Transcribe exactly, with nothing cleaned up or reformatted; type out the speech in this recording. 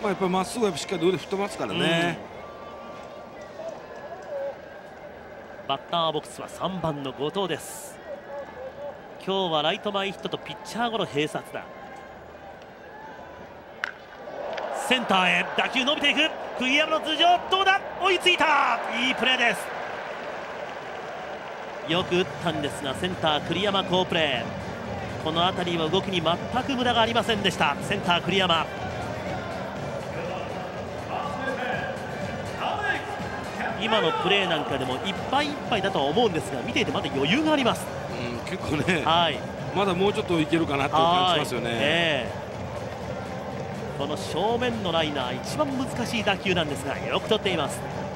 まあやっぱりまっすぐはしっかり腕振ってますからね。 バッターボックスはさんばんの後藤です。今日はライト前ヒットとピッチャーゴロ併殺だ。センターへ打球伸びていく。栗山の頭上どうだ、追いついた。いいプレーです。よく打ったんですが、センター栗山好プレー。この辺りは動きに全く無駄がありませんでした。センター栗山。今のプレーなんかでもいっぱいいっぱいだとは思うんですが、見ていてまだ余裕があります。 うん、結構ね、 はい、 まだもうちょっといけるかなという感じしますよね。 えー、この正面のライナー、一番難しい打球なんですが、よく取っています。